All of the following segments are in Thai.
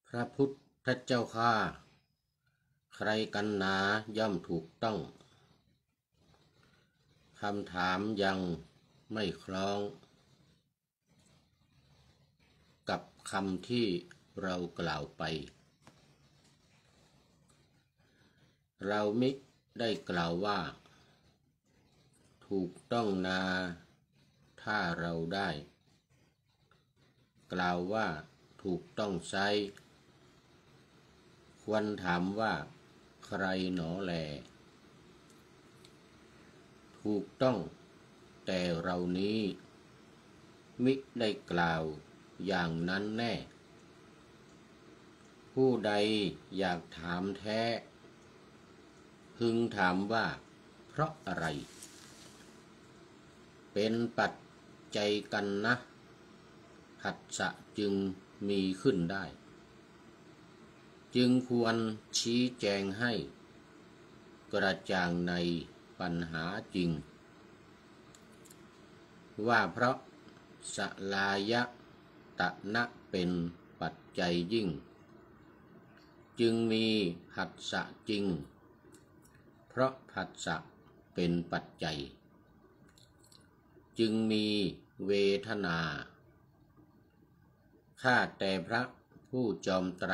พระพุทธเจ้าข้าใครกันหนาย่อมถูกต้องคำถามยังไม่คล้องกับคำที่เรากล่าวไปเรามิได้กล่าวว่าถูกต้องนาถ้าเราได้กล่าวว่าถูกต้องใช้ควรถามว่าใครหนอแลถูกต้องแต่เรานี้มิได้กล่าวอย่างนั้นแน่ผู้ใดอยากถามแท้พึงถามว่าเพราะอะไรเป็นปัจจัยกันนะผัสสะจึงมีขึ้นได้จึงควรชี้แจงให้กระจ่างในปัญหาจริงว่าเพราะสลายตนะเป็นปัจจัยยิ่งจึงมีผัสสะจริงเพราะผัสสะเป็นปัจจัยจึงมีเวทนาข้าแต่พระผู้จอมไตร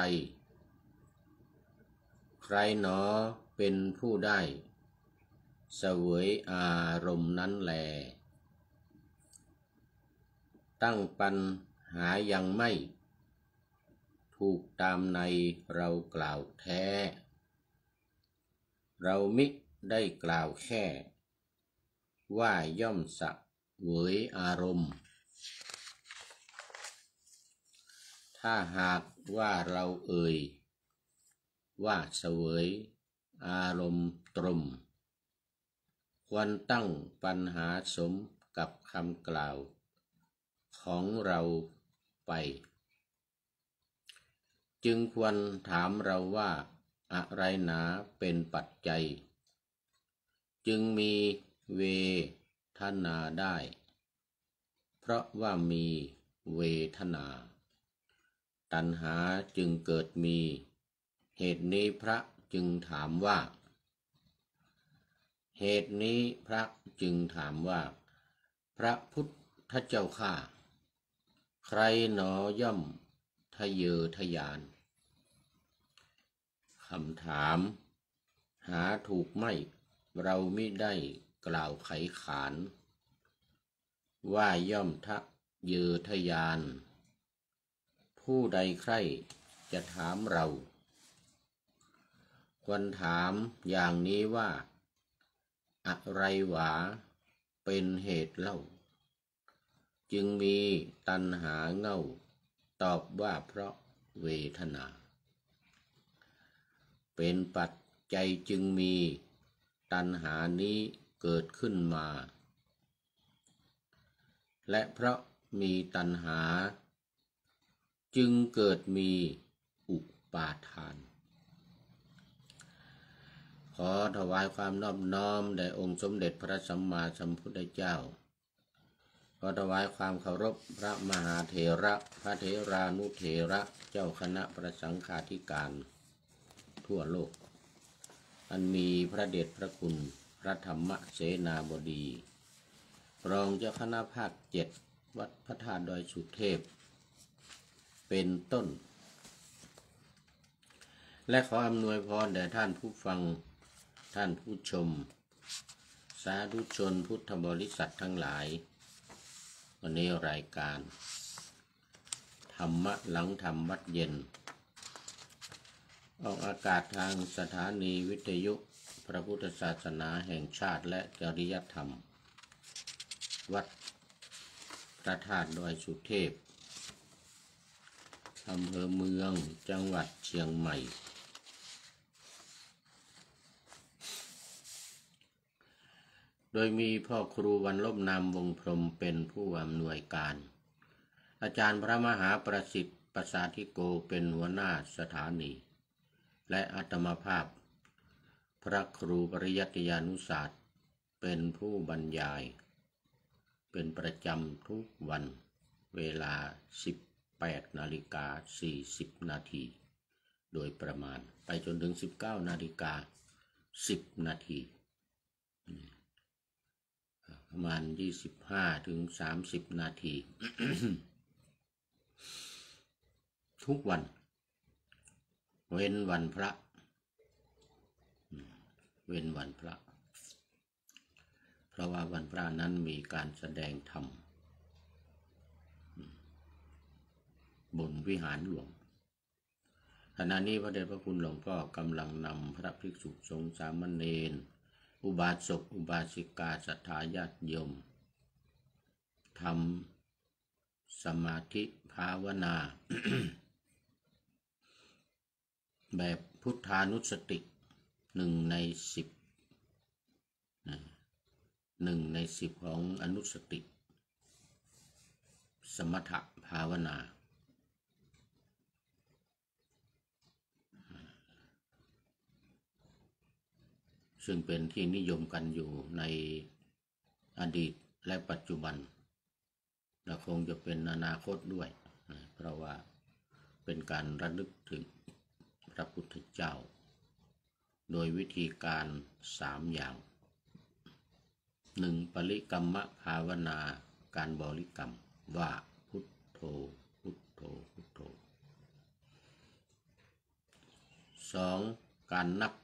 ใครหนอเป็นผู้ได้เสวยอารมณ์นั้นแลตั้งปัญหายังไม่ถูกตามในเรากล่าวแท้เรามิได้กล่าวแค่ว่าย่อมเสวยอารมณ์ถ้าหากว่าเราเอ่ยว่าเสวยอารมณ์ตรมควรตั้งปัญหาสมกับคำกล่าวของเราไปจึงควรถามเราว่าอะไรหนาเป็นปัจจัยจึงมีเวทนาได้เพราะว่ามีเวทนาตัณหาจึงเกิดมีเหตุนี้พระจึงถามว่าเหตุนี้พระจึงถามว่าพระพุทธเจ้าข้าใครหนอย่อมทะเยอทะยานคำถามหาถูกไม่เรามิได้กล่าวไขขานว่าย่อมทะเยอทะยานผู้ใดใครจะถามเราควรถามอย่างนี้ว่าอะไรหวาเป็นเหตุเล่าจึงมีตัณหาเง่าตอบว่าเพราะเวทนาเป็นปัจจัยจึงมีตัณหานี้เกิดขึ้นมาและเพราะมีตัณหาจึงเกิดมีอุปาทานขอถวายความนอบน้อมแด่องค์สมเด็จพระสัมมาสัมพุทธเจ้าขอถวายความเคารพพระมหาเถระพระเถรานุเถระเจ้าคณะพระสังฆาธิการทั่วโลกอันมีพระเดชพระคุณพระธรรมเสนาบดีรองเจ้าคณะภาค7วัดพระธาตุดอยสุเทพเป็นต้นและขออำนวยพรแด่ท่านผู้ฟังท่านผู้ชมสาธุชนพุทธบริษัททั้งหลายวันนี้รายการธรรมะหลังธรรมวัดเย็นออกอากาศทางสถานีวิทยุพระพุทธศาสนาแห่งชาติและจริยธรรมวัดพระธาตุดอยสุเทพอำเภอเมืองจังหวัดเชียงใหม่โดยมีพ่อครูวันลบนามวงพรหมเป็นผู้อำนวยการอาจารย์พระมหาประสิทธิ์ประสาธิโกเป็นหัวหน้าสถานีและอาตมาภาพพระครูปริยัติยานุศาสตร์เป็นผู้บรรยายเป็นประจำทุกวันเวลา18:40 นาทีโดยประมาณไปจนถึง 19:10 นาทีประมาณ25 ถึง 30 นาที ทุกวันเว้นวันพระเว้นวันพระเพราะว่าวันพระนั้นมีการแสดงธรรมบนวิหารหลวงขณะนี้พระเดชพระคุณหลวงพ่อกำลังนำพระภิกษุสงฆ์สามเณรอุบาสกอุบาสิกาศรัทธาญาติโยมทำสมาธิภาวนา แบบพุทธานุสติ1 ใน 10 1 ใน 10ของอนุสติสมถภาวนาซึ่งเป็นที่นิยมกันอยู่ในอดีตและปัจจุบันและคงจะเป็นอนาคตด้วยเพราะว่าเป็นการระลึกถึงพระพุทธเจ้าโดยวิธีการ3 อย่าง 1. ปริกรรมภาวนาการบริกรรมว่าพุทโธพุทโธพุทโธ 2. การนับ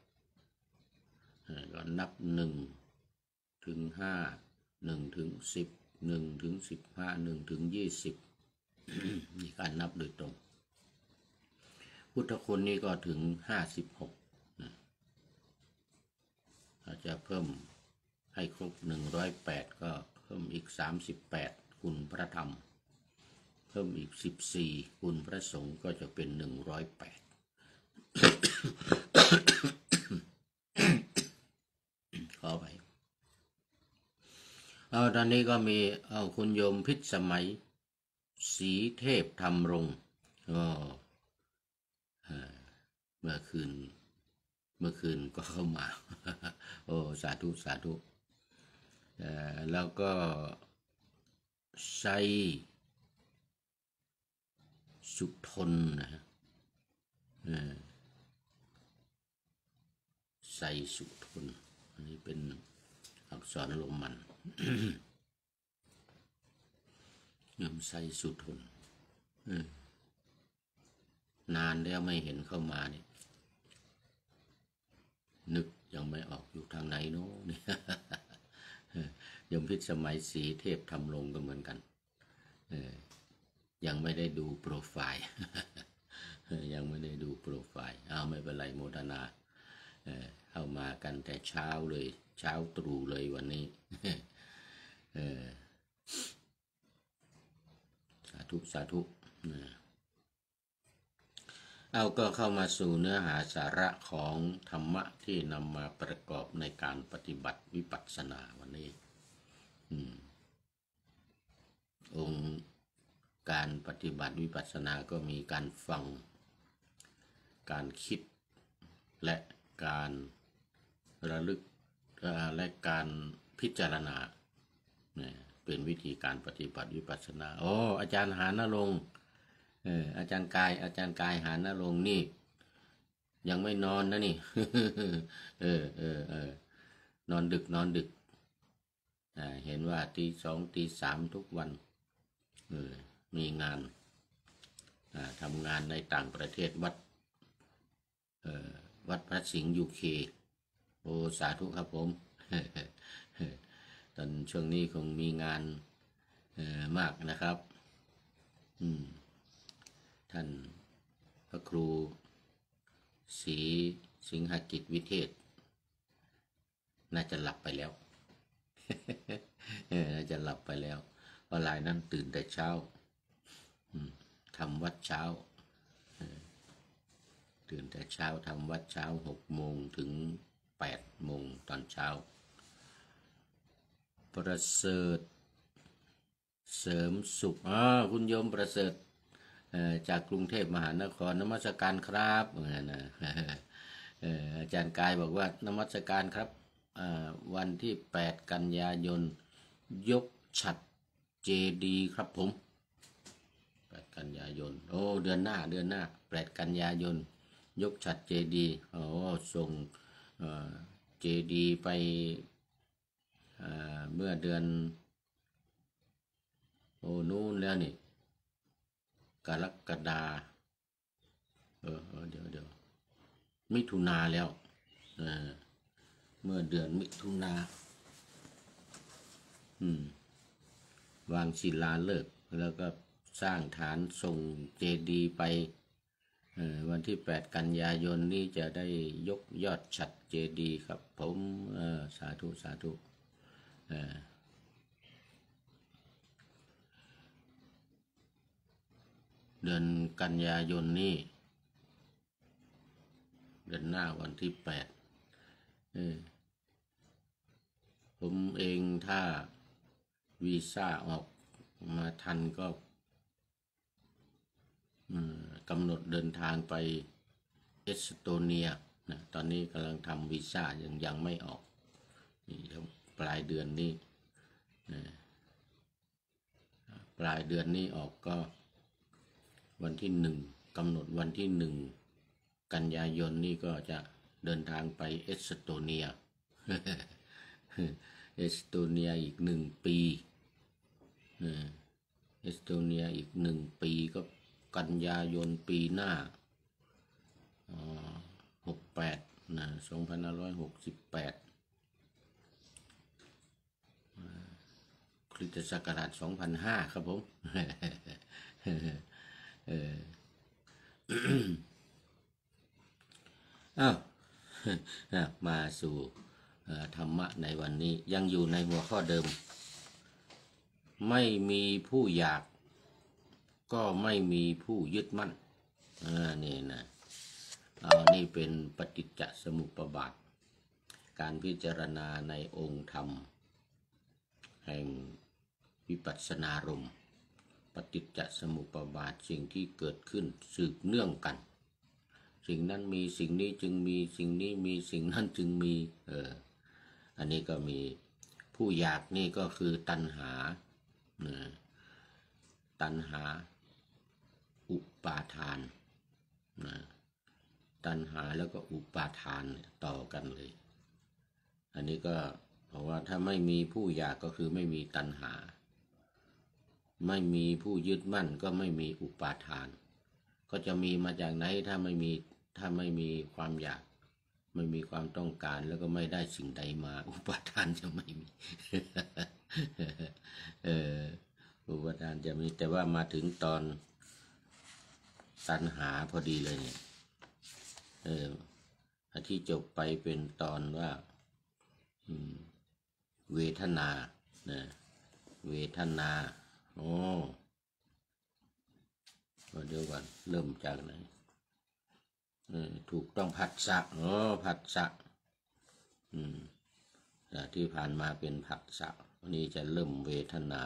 1 ถึง 5 1 ถึง 10 1 ถึง 15 1 ถึง 20 มีการนับโดยตรงพุทธคุณนี่ก็ถึง56อาจจะเพิ่มให้ครบ108ก็เพิ่มอีก38คุณพระธรรมเพิ่มอีก14คุณพระสงฆ์ก็จะเป็น108ขอไปตอนนี้ก็มีคุณโยมพิษสมัยศรีเทพธรรมรงค์เมื่อคืนก็เข้ามาโอ้สาธุสาธุแล้วก็ไซสุทนนะไซสุทนอันนี้เป็นอักษรโรมันยมไซสุทนนานแล้วไม่เห็นเข้ามาเนี่ยนึกยังไม่ออกอยู่ทางไหนโน้เนี่ยยมพิษสมัยศรีเทพธรรมรงค์ก็เหมือนกันยังไม่ได้ดูโปรไฟล์ยังไม่ได้ดูโปรไฟล์ไม่เป็นไรโมทนาเข้ามากันแต่เช้าเลยเช้าตรู่เลยวันนี้สาธุสาธุก็เข้ามาสู่เนื้อหาสาระของธรรมะที่นำมาประกอบในการปฏิบัติวิปัสสนาวันนี้องค์การปฏิบัติวิปัสสนาก็มีการฟังการคิดและการระลึกและการพิจารณาเป็นวิธีการปฏิบัติวิปัสสนาอาจารย์หานรงค์อาจารย์กายหานรงค์นี่ยังไม่นอนนะนี่ นอนดึกเห็นว่าตี 2 ตี 3ทุกวันมีงานทำงานในต่างประเทศวัดพระสิงห์UKสาธุครับผม ตอนช่วงนี้คงมีงานมากนะครับท่านพระครูศรีสิงหกิจวิเทศน่าจะหลับไปแล้วน่าจะหลับไปแล้วเพราะรายนั้นตื่นแต่เช้าทำวัดเช้าตื่นแต่เช้าทำวัดเช้า6 โมงถึง8 โมงตอนเช้าประเสริฐเสริมสุขคุณโยมประเสริฐจากกรุงเทพมหานครนมัสการครับอาจารย์กายบอกว่านมัสการครับวันที่8 กันยายนยกฉัตรเจดีย์ครับผม8 กันยายนเดือนหน้า8 กันยายนยกฉัตรเจดีย์ส่งเจดีย์ไปเมื่อเดือนนู้นแล้วนี่กรกฎาเดี๋ยวมิถุนาแล้วเมื่อเดือนมิถุนาวางศิลาฤกษ์แล้วก็สร้างฐานส่งเจดีย์ไปวันที่8 กันยายนนี้จะได้ยกยอดฉัตรเจดีย์ครับผมสาธุสาธุเดือนกันยายนนี้เดือนหน้าวันที่8ผมเองถ้าวีซ่าออกมาทันก็กำหนดเดินทางไปเอสโตเนียนะตอนนี้กำลังทำวีซ่ายังไม่ออกนี่แล้วปลายเดือนนี้ปลายเดือนนี้ออกก็วันที่1กำหนดวันที่1 กันยายนนี่ก็จะเดินทางไปเอสโตเนีย เอสโตเนียอีก1 ปีเอสโตเนียอีก1 ปีก็กันยายนปีหน้า68นะ2568คริสตศักราช2005ครับผมมาสู่ธรรมะในวันนี้ยังอยู่ในหัวข้อเดิมไม่มีผู้อยากก็ไม่มีผู้ยึดมั่นนี่นะนี่เป็นปฏิจจสมุปบาทการพิจารณาในองค์ธรรมแห่งวิปัสสนารมณ์ปฏิจจสมุปบาทสิ่งที่เกิดขึ้นสืบเนื่องกันสิ่งนั้นมีสิ่งนี้จึงมีสิ่งนี้มีสิ่งนั้นจึงมีอันนี้ก็มีผู้อยากนี่ก็คือตัณหาอุปาทานตัณหาแล้วก็อุปาทานต่อกันเลยอันนี้ก็เพราะว่าถ้าไม่มีผู้อยากก็คือไม่มีตัณหาไม่มีผู้ยึดมั่นก็ไม่มีอุปาทานก็จะมีมาจากไหนถ้าไม่มีความอยากไม่มีความต้องการแล้วก็ไม่ได้สิ่งใดมาอุปาทานจะไม่มี อุปาทานจะมีแต่ว่ามาถึงตอนตัณหาพอดีเลยเนี่ยที่จบไปเป็นตอนว่าเวทนาเวทนาเดี๋ยวก่อนเริ่มจากไหนถูกต้องผัสสะผัสสะที่ผ่านมาเป็นผัสสะวันนี้จะเริ่มเวทนา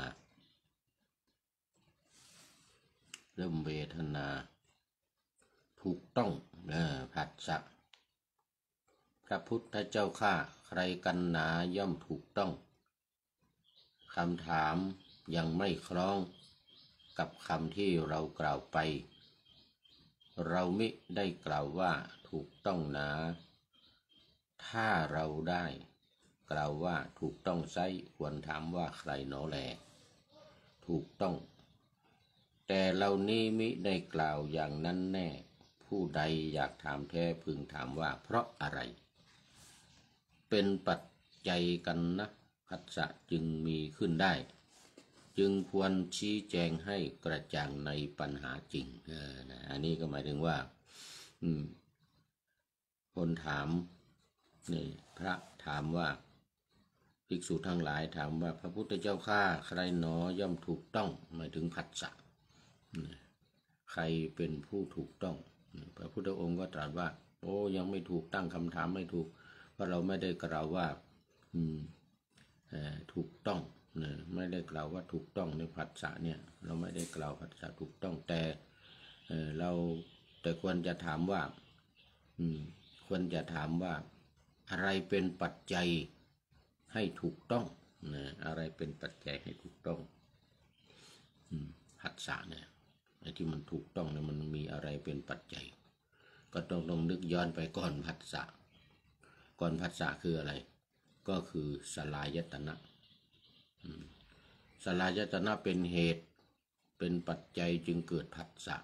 ถูกต้องผัสสะพระพุทธเจ้าข้าใครกันหนาย่อมถูกต้องคำถามยังไม่คล้องกับคำที่เรากล่าวไปเรามิได้กล่าวว่าถูกต้องหนาถ้าเราได้กล่าวว่าถูกต้องไซควรถามว่าใครหนอแลถูกต้องแต่เรานี้มิได้กล่าวอย่างนั้นแน่ผู้ใดอยากถามแท้พึงถามว่าเพราะอะไรเป็นปัจจัยกันนะผัสสะจึงมีขึ้นได้จึงควรชี้แจงให้กระจ่างในปัญหาจริงอันนี้ก็หมายถึงว่าคนถามนี่พระถามว่าภิกษุทั้งหลายถามว่าพระพุทธเจ้าข้าใครหนอย่อมถูกต้องหมายถึงผัสสะใครเป็นผู้ถูกต้องพระพุทธองค์ก็ตรัสว่ายังไม่ถูกตั้งคำถามไม่ถูกเพราะเราไม่ได้กล่าวว่าถูกต้องไม่ได้กล่าวว่าถูกต้องในผัสสะเนี่ยเราไม่ได้กล่าวผัสสะถูกต้องแต่ควรจะถามว่าอะไรเป็นปัจจัยให้ถูกต้องอะไรเป็นปัจจัยให้ถูกต้องผัสสะเนี่ยไอ้ที่มันถูกต้องเนี่ยมันมีอะไรเป็นปัจจัยก็ต้องนึกย้อนไปก่อนผัสสะก่อนผัสสะคืออะไรก็คือสลายตนะสลายตนะเป็นเหตุเป็นปัจจัยจึงเกิดผัสสะ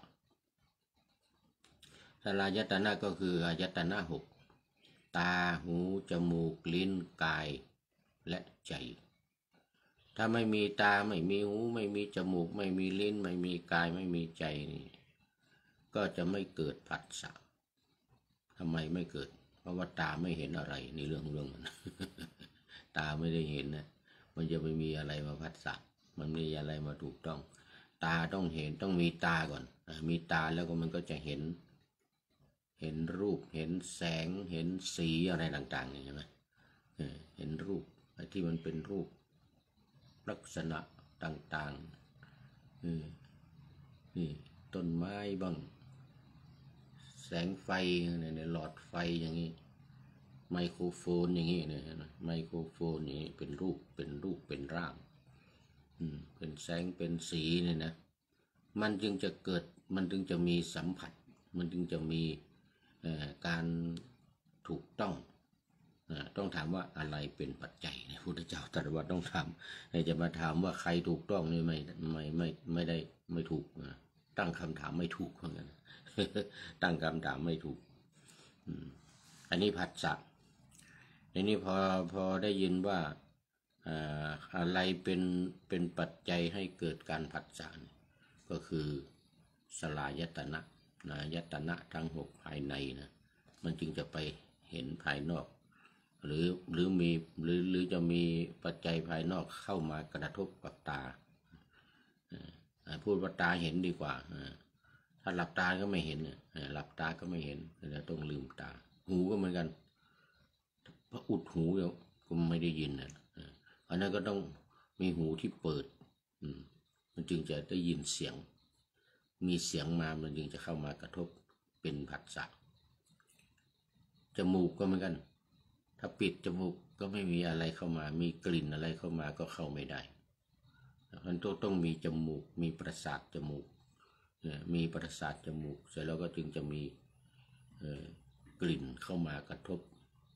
สลายตนะก็คืออายตนะหกตาหูจมูกลิ้นกายและใจถ้าไม่มีตาไม่มีหูไม่มีจมูกไม่มีลิ้นไม่มีกายไม่มีใจนี่ก็จะไม่เกิดผัสสะทำไมไม่เกิดเพราะว่าตาไม่เห็นอะไรในเรื่องมันตาไม่ได้เห็นนะมันจะไม่มีอะไรมาผัสสะมันไม่มีอะไรมาถูกต้องตาต้องเห็นต้องมีตาก่อนมีตาแล้วก็มันก็จะเห็นรูปเห็นแสงเห็นสีอะไรต่างๆใช่ไหมเห็นรูปที่มันเป็นรูปลักษณะต่างๆนี่ต้นไม้บ้างแสงไฟในหลอดไฟอย่างนี้ไมโครโฟนอย่างนี้เนี่ยไมโครโฟนอย่างนี้เป็นรูปเป็นร่างเป็นแสงเป็นสีเนี่ยนะมันจึงจะเกิดมันจึงจะมีสัมผัสมันจึงจะมีการถูกต้องถามว่าอะไรเป็นปัจจัยพระพุทธเจ้าตรัสว่าต้องถามจะมาถามว่าใครถูกต้องนี่ไม่ได้ไม่ถูกตั้งคำถามไม่ถูกเหมือนกันตั้งคำถามไม่ถูกอันนี้ผัสสะอันนี้พอได้ยินว่าอะไรเป็นปัจจัยให้เกิดการผัสสะก็คือสลายตนะยตนะทั้งหกภายในนะมันจึงจะไปเห็นภายนอกหรือจะมีปัจจัยภายนอกเข้ามากระทบกับตาพูดว่าตาเห็นดีกว่าถ้าหลับตาก็ไม่เห็นหลับตาก็ไม่เห็นเราต้องลืมตาหูก็เหมือนกันพออุดหูก็ไม่ได้ยินอันนั้นก็ต้องมีหูที่เปิดมันจึงจะได้ยินเสียงมีเสียงมามันจึงจะเข้ามากระทบเป็นผัสสะจมูกก็เหมือนกันถ้าปิดจมูกก็ไม่มีอะไรเข้ามามีกลิ่นอะไรเข้ามาก็เข้าไม่ได้มันต้องมีจมูกมีประสาทจมูกมีประสาทจมูกเสร็จแล้วก็จึงจะมีกลิ่นเข้ามากระทบ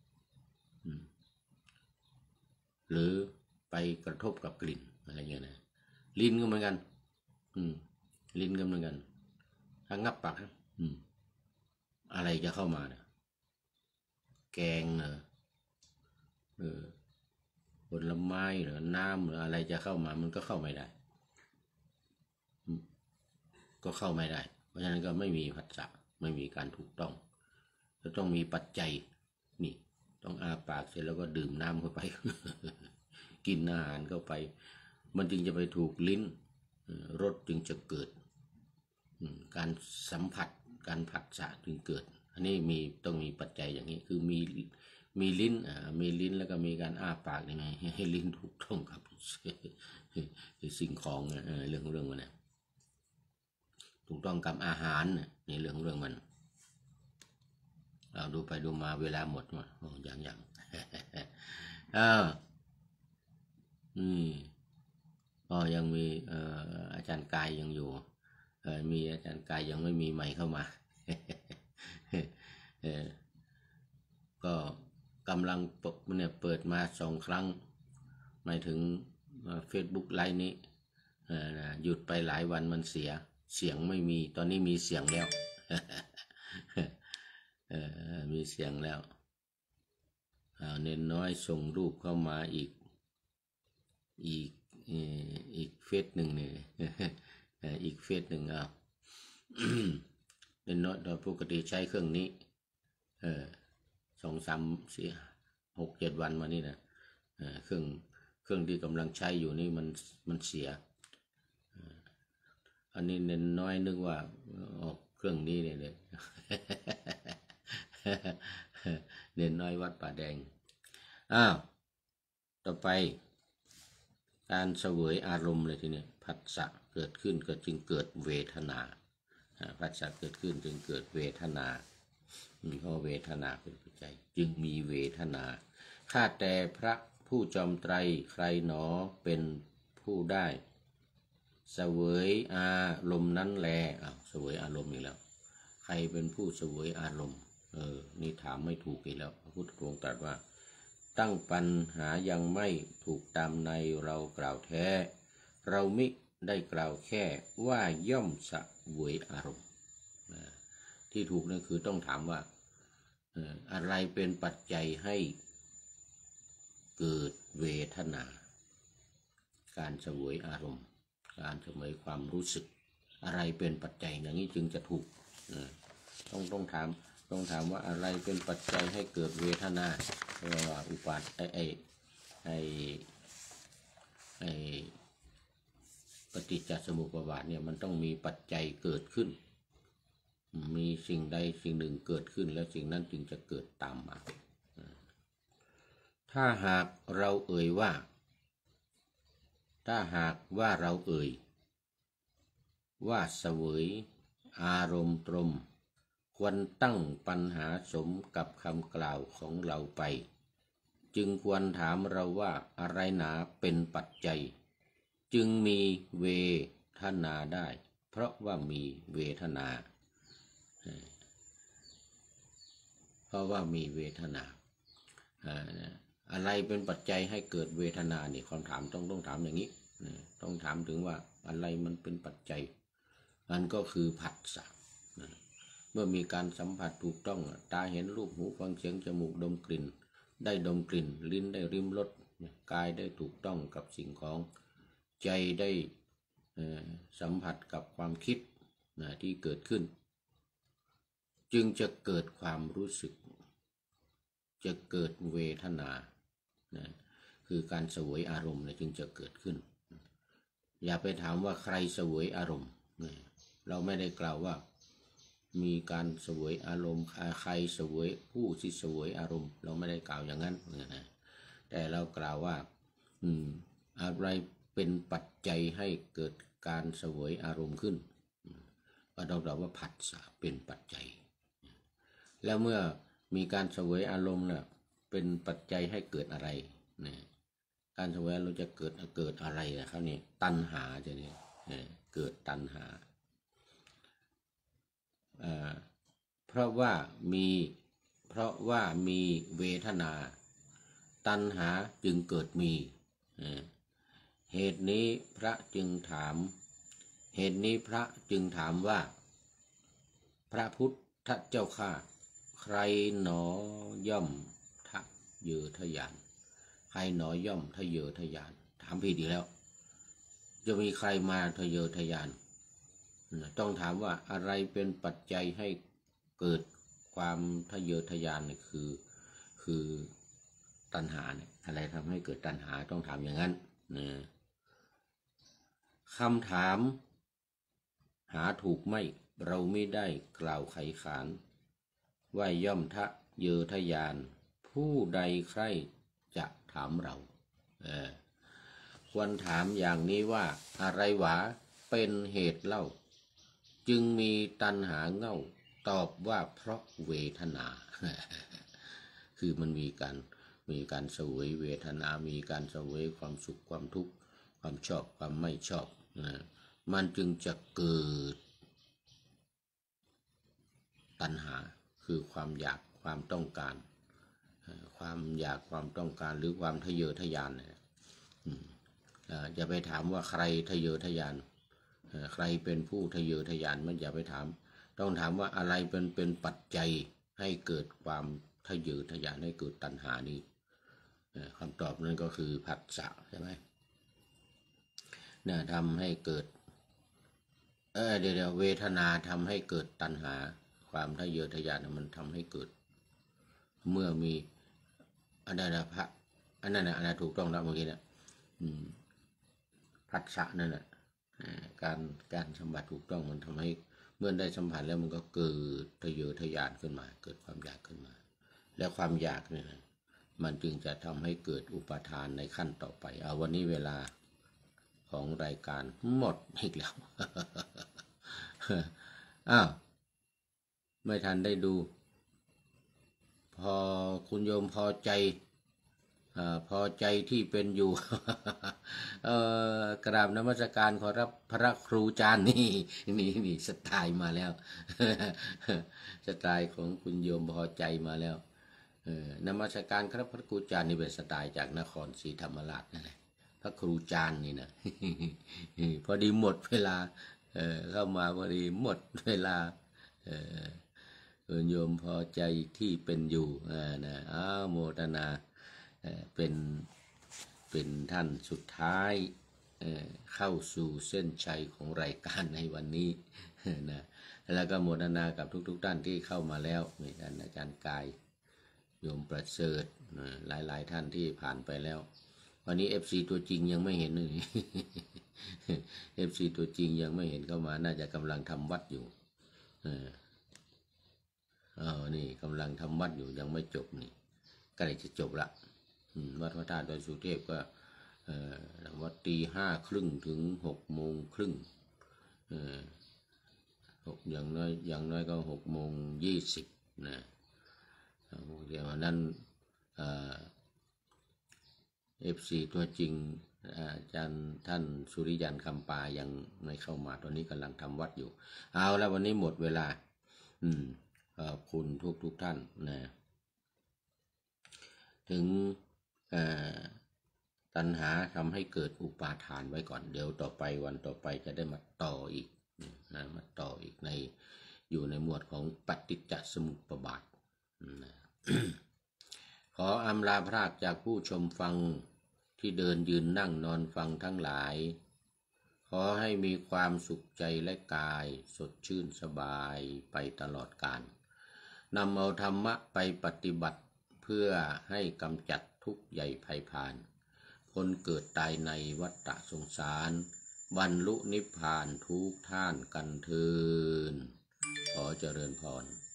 หรือไปกระทบกับกลิ่นอะไรอย่างเงี้ยนะลิ้นก็เหมือนกันลิ้นก็เหมือนกันถ้างับปากอะไรจะเข้ามาเนี่ยแกงผลไม้หรือน้ำหรืออะไรจะเข้ามามันก็เข้าไม่ได้เพราะฉะนั้นก็ไม่มีผัสสะไม่มีการถูกต้องจะต้องมีปัจจัยนี่ต้องอาปากเสร็จแล้วก็ดื่มน้ำเข้าไป กินอาหารเข้าไปมันจึงจะไปถูกลิ้นรสจึงจะเกิดการสัมผัสการผัสสะจึงเกิดอันนี้ต้องมีปัจจัยอย่างนี้คือมีลิ้นแล้วก็มีการอ้าปากยังไงให้ลิ้นถูกต้องกับสิ่งของเรื่องมันนะถูกต้องกับอาหารนี่เรื่องมันเราดูไปดูมาเวลาหมดมาอย่างก็ยังมีอาจารย์กายยังอยู่มีอาจารย์กายยังไม่มีใหม่เข้ามา ก็กำลังเปิดมา2 ครั้งหมายถึง Facebook ไลน์นี้หยุดไปหลายวันมันเสียงไม่มีตอนนี้มีเสียงแล้ว มีเสียงแล้วเน้นน้อยส่งรูปเข้ามาอีกเฟซหนึ่งเนี่ย อีกเฟซหนึ่งเน้นน้อยโดยปกติใช้เครื่องนี้2 3 4 6 7 วันมานี่นะเครื่องที่กำลังใช้อยู่นี่มันเสียอันนี้เน้นน้อยนึกว่าเครื่องนี้เลย เน้นน้อยวัดป่าแดงต่อไปการเสวยอารมณ์เลยทีนี้ผัสสะเกิดขึ้นก็จึงเกิดเวทนาผัสสะเกิดขึ้นจึงเกิดเวทนาเพราะเวทนาเป็นปัจจัยจึงมีเวทนาข้าแต่พระผู้จอมไตรใครหนอเป็นผู้ได้เสวยอารมณ์นั้นแลเสวยอารมณ์อีกแล้วใครเป็นผู้เสวยอารมณ์นี่ถามไม่ถูกอีกแล้วพระพุทธองค์ตรัสว่าตั้งปัญหายังไม่ถูกตามในเรากล่าวแท้เรามิได้กล่าวแค่ว่าย่อมเสวยอารมณ์ที่ถูกนั่นคือต้องถามว่าอะไรเป็นปัจจัยให้เกิดเวทนาการเสวยอารมณ์การเสวยความรู้สึกอะไรเป็นปัจจัยอย่างนี้จึงจะถูกต้องถามว่าอะไรเป็นปัจจัยให้เกิดเวทนาว่าอุปาทปฏิจจสมุปบาทเนี่ยมันต้องมีปัจจัยเกิดขึ้นมีสิ่งใดสิ่งหนึ่งเกิดขึ้นแล้วสิ่งนั้นจึงจะเกิดตามมาถ้าหากเราเอ่ยว่าเราเอ่ยว่าเสวยอารมณ์ตรมควรตั้งปัญหาสมกับคำกล่าวของเราไปจึงควรถามเราว่าอะไรหนาเป็นปัจจัยจึงมีเวทนาได้เพราะว่ามีเวทนาอะไรเป็นปัจจัยให้เกิดเวทนาเนี่ยคำถามต้องถามอย่างนี้ต้องถามถึงว่าอะไรมันเป็นปัจจัยมันก็คือผัสสะเมื่อมีการสัมผัสถูกต้องตาเห็นรูปหูฟังเสียงจมูกดมกลิ่นได้ดมกลิ่นลิ้นได้ริมรสกายได้ถูกต้องกับสิ่งของใจได้สัมผัสกับความคิดที่เกิดขึ้นจึงจะเกิดความรู้สึกจะเกิดเวทนาคือการเสวยอารมณ์จึงจะเกิดขึ้นอย่าไปถามว่าใครเสวยอารมณ์เราไม่ได้กล่าวว่ามีการเสวยอารมณ์ใครเสวยผู้ที่เสวยอารมณ์เราไม่ได้กล่าวอย่างนั้นแต่เรากล่าวว่าอะไรเป็นปัจจัยให้เกิดการเสวยอารมณ์ขึ้นก็เรากล่าวว่าผัสสะเป็นปัจจัยแล้วเมื่อมีการเสวยอารมณ์น่ะเป็นปัจจัยให้เกิดอะไรการเสวยเราจะเกิดอะไรนะครับนี่ตัณหาจะเนี่ยเกิดตัณหาเพราะว่ามีเวทนาตัณหาจึงเกิดมีเหตุนี้พระจึงถามว่าพระพุทธเจ้าข้าใครหนอย่อมทะเยอทะยานใครหนอย่อมทะเยอทะยานถามผิดอีกแล้วจะมีใครมาทะเยอทะยานต้องถามว่าอะไรเป็นปัจจัยให้เกิดความทะเยอทะยานเนี่ยคือตัณหาเนี่ยอะไรทำให้เกิดตัณหาต้องถามอย่างนั้นคำถามหาถูกไม่เราไม่ได้กล่าวไขขานว่าย่อมทะเยอทะยานผู้ใดใครจะถามเราควรถามอย่างนี้ว่าอะไรหวาเป็นเหตุเล่าจึงมีตัณหาเง่าตอบว่าเพราะเวทนา คือมันมีการเสวยเวทนามีการเสวยความสุขความทุกข์ความชอบความไม่ชอบมันจึงจะเกิดตัณหาคือความอยากความต้องการความอยากความต้องการหรือความทะเยอทะยานอย่าไปถามว่าใครทะเยอทะยานใครเป็นผู้ทะเยอทะยานมันอย่าไปถามต้องถามว่าอะไรเป็นปัจจัยให้เกิดความทะเยอทะยานให้เกิดตัณหานี้คำตอบนั้นก็คือผัสสะใช่ไหมทำให้เกิดเดี๋ยวเวทนาทำให้เกิดตัณหาความทะเยอทะยานมันทำให้เกิดเมื่อมีอันนั้นถูกต้องแล้วเมื่อกี้นะผัสสะนั่นแหละการสัมผัสถูกต้องมันทำให้เมื่อได้สัมผัสแล้วมันก็เกิดทะเยอทะยานขึ้นมาเกิดความอยากขึ้นมาและความอยากเนี่ยมันจึงจะทำให้เกิดอุปาทานในขั้นต่อไปวันนี้เวลาของรายการหมดอีกแล้ว ไม่ทันได้ดูพอคุณโยมพอใจพอใจที่เป็นอยู่ กราบนมัสการขอรับพระครูจารย์นี่สไตล์มาแล้ว สไตล์ของคุณโยมพอใจมาแล้วนมัสการครับพระครูจารย์นี่เป็นสไตล์จากนครศรีธรรมราชนั่นแหละพระครูจารย์นี่นะ พอดีหมดเวลาเข้ามาพอดีหมดเวลาโยมพอใจที่เป็นอยู่นะโมทนาเป็นท่านสุดท้ายเข้าสู่เส้นชัยของรายการในวันนี้นะแล้วก็โมทนากับทุกท่านที่เข้ามาแล้วมีท่านอาจารย์กายโยมประเสริฐหลายท่านที่ผ่านไปแล้ววันนี้ FC ตัวจริงยังไม่เห็นเลย FC ตัวจริงยังไม่เห็นเข้ามาน่าจะกำลังทำวัดอยู่นี่กำลังทำวัดอยู่ยังไม่จบนี่ใกล้จะจบละวัดพระธาตุดอยสุเทพก็วัด5:30ถึง6:30อย่างน้อยก็6:20นะเดี๋ยวนั้นFC ตัวจริงอาจารย์ท่านสุริยันคำปายังไม่เข้ามาตอนนี้กำลังทำวัดอยู่เอาแล้ววันนี้หมดเวลาขอบคุณทุกท่านนะถึงตัณหาทำให้เกิดอุปาทานไว้ก่อนเดี๋ยวต่อไปวันต่อไปจะได้มาต่ออีกนะมาต่ออีกอยู่ในหมวดของปฏิจจสมุปบาทนะ ขออำลาพรากจากผู้ชมฟังที่เดินยืนนั่งนอนฟังทั้งหลายขอให้มีความสุขใจและกายสดชื่นสบายไปตลอดกาลนำเอาธรรมะไปปฏิบัติเพื่อให้กำจัดทุกข์ใหญ่ภัยพานคนเกิดตายในวัฏสงสารบรรลุนิพพานทุกท่านกันเถิดขอเจริญพร